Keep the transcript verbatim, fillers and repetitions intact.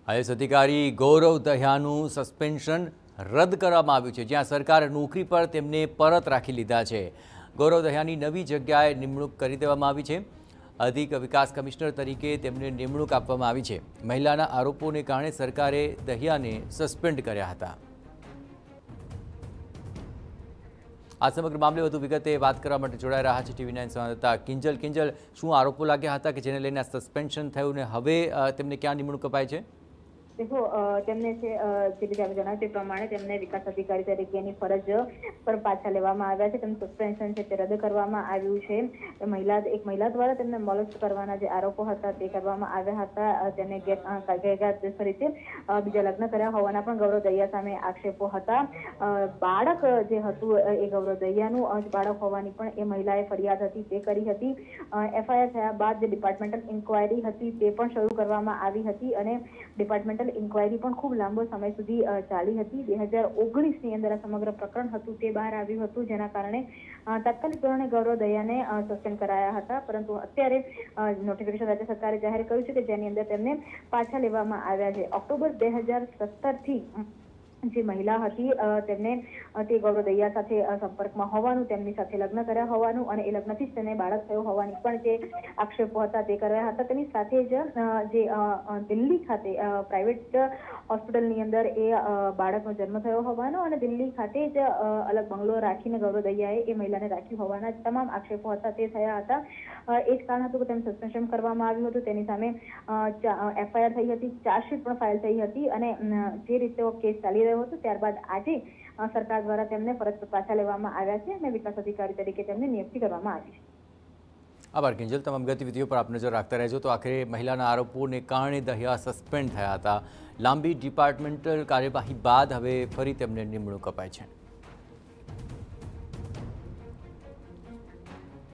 IAS અધિકારી ગૌરવ દહિયાનું suspension રદ કરવામાં આવ્યું છે, જ્યાં સરકારે નોકરી પર તેમને પરત રાખી લીધા છે। ગૌરવ દહિયાની નવી જગ્યાએ નિમણૂક કરી દેવામાં આવી છે। અધિક વિકાસ કમિશનર તરીકે તેમને નિમણૂક આપવામાં આવી છે। મહિલાના આરોપોને કારણે સરકારે દહિયાને સસ્પેન્ડ કર્યા હતા। આ સમગ્ર મામલે વધુ વિગતે વાત કરવા માટે જોડાઈ રહ્યા છે ટીવી નાઇન સંવાદદાતા કિંજલ। કિંજલ, શું આરોપો લાગ્યા હતા કે જેને લઈને સસ્પેન્શન થયું ને હવે તેમને ક્યાં નિમણૂક અપાઈ છે? देखो तेमने से जे રીતે આપણે જણાવ્યું તે પ્રમાણે તેમને વિકાસ અધિકારી તરીકેની ફરજ પર પાછા લેવામાં આવ્યા છે। તેમનું સસ્પેન્શન છે તે રદ કરવામાં આવ્યું છે। મહિલા એક મહિલા દ્વારા તેમને મોલેસ્ટ કરવાના જે આરોપો હતા તે કરવામાં આવ્યા હતા। તેમને ગેરકાયદેસર રીતે બીજા લગ્ન કર્યા હોવાના પણ ગૌરવ દહિયા સામે આક્ષેપો હતા। બાળક જે હતું એ ગૌરવ દહિયાનું બાળક હોવાની પણ એ મહિલાએ ફરિયાદ હતી તે કરી હતી। એફઆઈઆર થયા બાદ જે ડિપાર્ટમેન્ટલ ઇન્ક્વાયરી હતી તે પણ શરૂ કરવામાં આવી હતી અને ડિપાર્ટમેન્ટ ઇન્ક્વાયરી પણ ખૂબ લાંબો સમય સુધી ચાલી હતી। બે હજાર ઓગણીસ ની અંદર આ સમગ્ર પ્રકરણ હતું તે બહાર આવ્યું હતું, જેના કારણે તાત્કાલિક ધોરણે ગૌરવ દહિયાને સસ્પેન્ડ કરાયા હતા। પરંતુ અત્યારે નોટિફિકેશન રાજ્ય સરકારે જાહેર કર્યું છે કે જેની અંદર તેમને પાછા લેવામાં આવ્યા છે। ઓક્ટોબર બે હજાર સત્તર થી જે મહિલા હતી તેમને તે ગૌરવ દહિયા સાથે સંપર્કમાં હોવાનું, તેમની સાથે લગ્ન કર્યા હોવાનું અને એ લગ્નથી જ તેને બાળક થયો હોવાની પણ જે આક્ષેપો હતા તે કર્યા હતા। તેની સાથે જ જે દિલ્હી ખાતે પ્રાઇવેટ હોસ્પિટલની અંદર એ બાળકનો જન્મ થયો હોવાનો અને દિલ્હી ખાતે જ અલગ બંગલો રાખીને ગૌરવ દહિયાએ એ મહિલાને રાખી હોવાના તમામ આક્ષેપો હતા તે થયા હતા। એ જ કારણ હતું કે તેનું સસ્પેન્શન કરવામાં આવ્યું હતું। તેની સામે એફઆઈઆર થઈ હતી, ચાર્જશીટ પણ ફાઇલ થઈ હતી અને જે રીતે કેસ ચાલી રહ્યો હતો ત્યારબાદ આજે સરકાર દ્વારા તેમને ફરજ પર પાછા લેવામાં આવ્યા છે અને વિકાસ અધિકારી તરીકે તેમને નિયુક્તિ કરવામાં આવી છે। આભાર કિંજલ, તમામ ગતિવિધિઓ પર આપ નજર રાખતા રહેજો। તો આખરે મહિલાના આરોપોને કારણે દહિયા સસ્પેન્ડ થયા હતા। લાંબી ડિપાર્ટમેન્ટલ કાર્યવાહી બાદ હવે ફરી તેમને નિમણૂક અપાઈ છે।